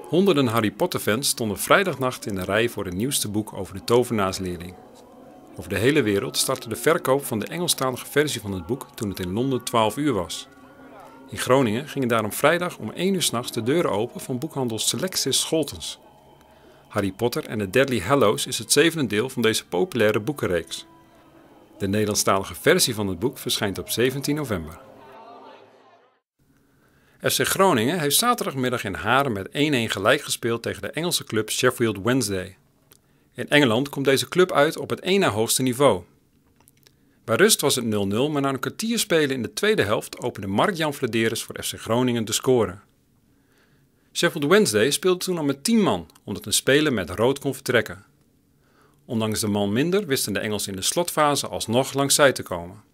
Honderden Harry Potter-fans stonden vrijdagnacht in de rij voor het nieuwste boek over de tovenaarsleerling. Over de hele wereld startte de verkoop van de Engelstalige versie van het boek toen het in Londen 12 uur was. In Groningen gingen daarom vrijdag om 1 uur 's nachts de deuren open van boekhandel Selectis Scholtens. Harry Potter en de Deathly Hallows is het 7e deel van deze populaire boekenreeks. De Nederlandstalige versie van het boek verschijnt op 17 november. FC Groningen heeft zaterdagmiddag in Haren met 1-1 gelijk gespeeld tegen de Engelse club Sheffield Wednesday. In Engeland komt deze club uit op het 1 na hoogste niveau. Bij rust was het 0-0, maar na een kwartier spelen in de tweede helft opende Mark-Jan Flederis voor FC Groningen de score. Sheffield Wednesday speelde toen al met 10 man, omdat een speler met rood kon vertrekken. Ondanks de man minder wisten de Engelsen in de slotfase alsnog langs zij te komen.